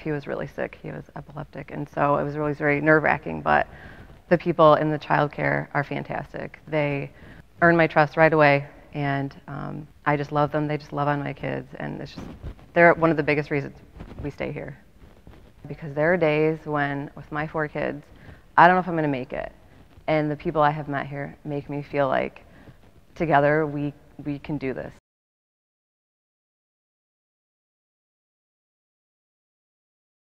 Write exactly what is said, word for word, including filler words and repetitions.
he was really sick. He was epileptic, and so it was really very nerve-wracking. But the people in the childcare are fantastic. They earn my trust right away, and um, I just love them. They just love on my kids, and it's just they're one of the biggest reasons we stay here. Because there are days when, with my four kids, I don't know if I'm going to make it, and the people I have met here make me feel like together we we can do this.